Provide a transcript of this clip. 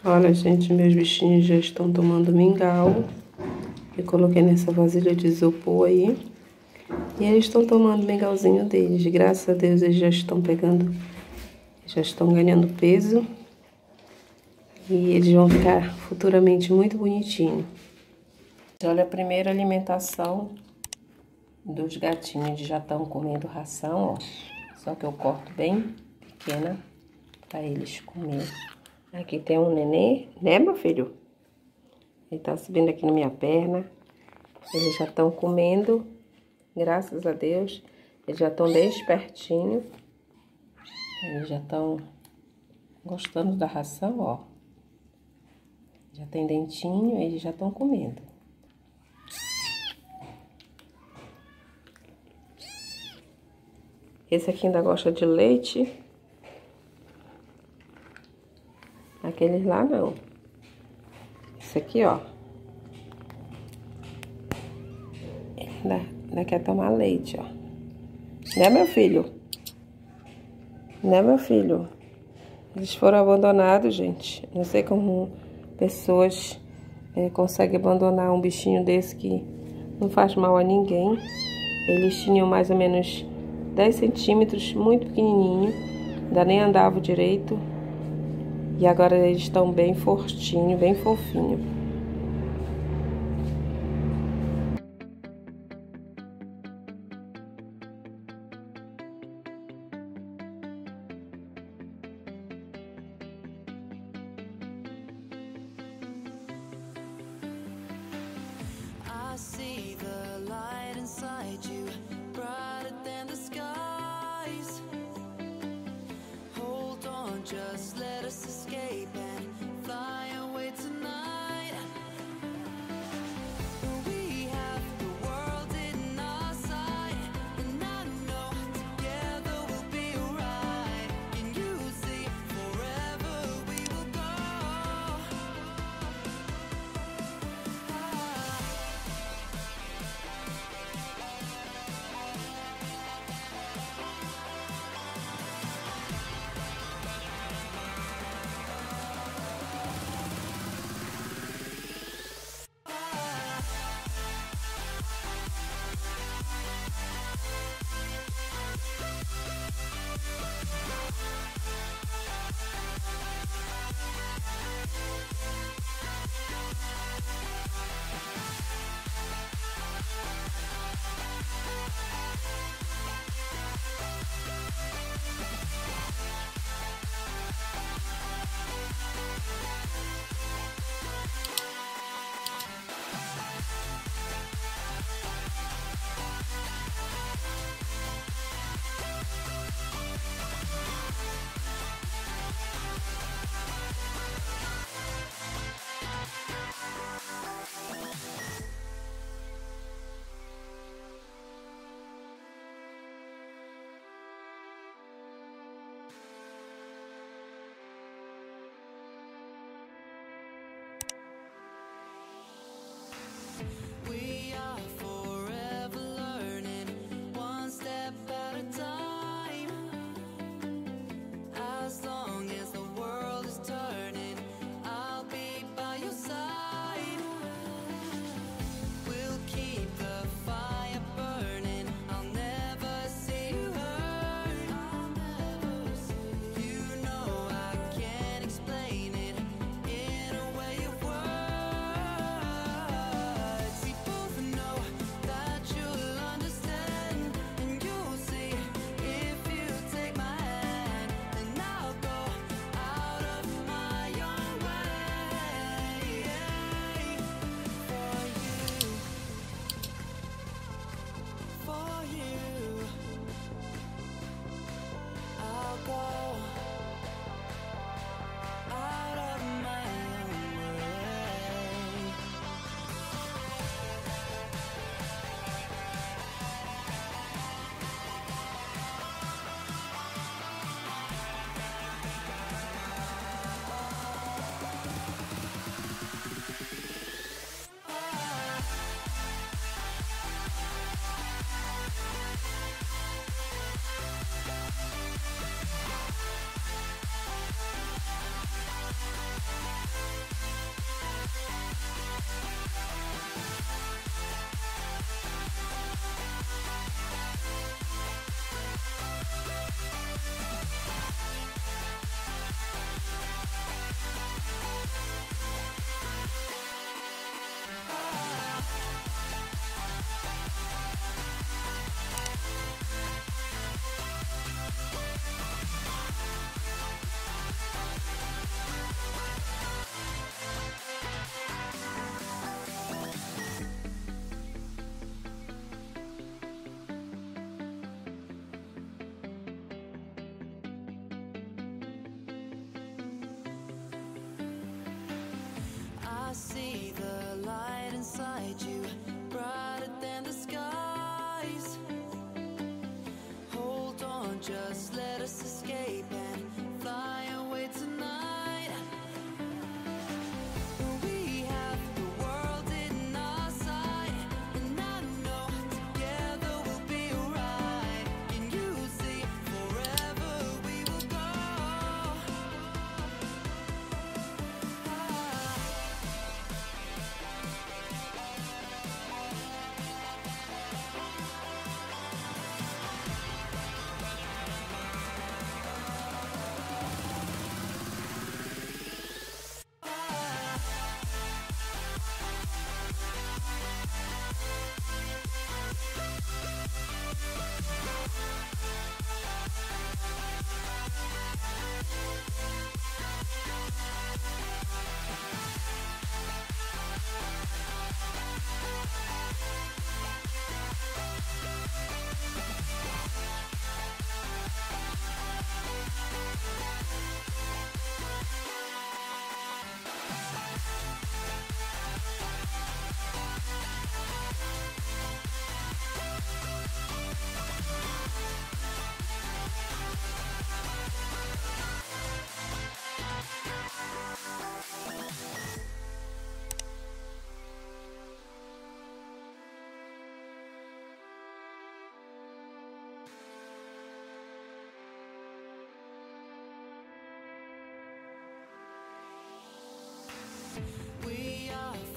Olha, gente, meus bichinhos já estão tomando mingau. Eu coloquei nessa vasilha de isopor aí. E eles estão tomando o mingauzinho deles. Graças a Deus eles já estão pegando, já estão ganhando peso. E eles vão ficar futuramente muito bonitinhos. Olha a primeira alimentação dos gatinhos. Eles já estão comendo ração, ó. Só que eu corto bem pequena para eles comer. Aqui tem um nenê, né, meu filho? Ele tá subindo aqui na minha perna. Eles já estão comendo, graças a Deus. Eles já estão bem espertinhos. Eles já estão gostando da ração, ó. Já tem dentinho, eles já estão comendo. Esse aqui ainda gosta de leite. Aqueles lá não. Esse aqui, ó. Ainda quer tomar leite, ó. Né, meu filho? Né, meu filho? Eles foram abandonados, gente. Não sei como pessoas conseguem abandonar um bichinho desse que não faz mal a ninguém. Eles tinham mais ou menos 10 centímetros, muito pequenininho. Ainda nem andavam direito. E agora eles estão bem fortinhos, bem fofinhos. I see the light inside you, brighter than the skies. Hold on, just let us escape and fly away tonight. We have the world in our sight, and I know together we'll be alright. Can you see forever we will go? see the light inside you, brighter than the skies. Hold on, just let us escape and fly away tonight. We have the world in our sight, and I know together we'll be alright. Can you see forever we will go? We are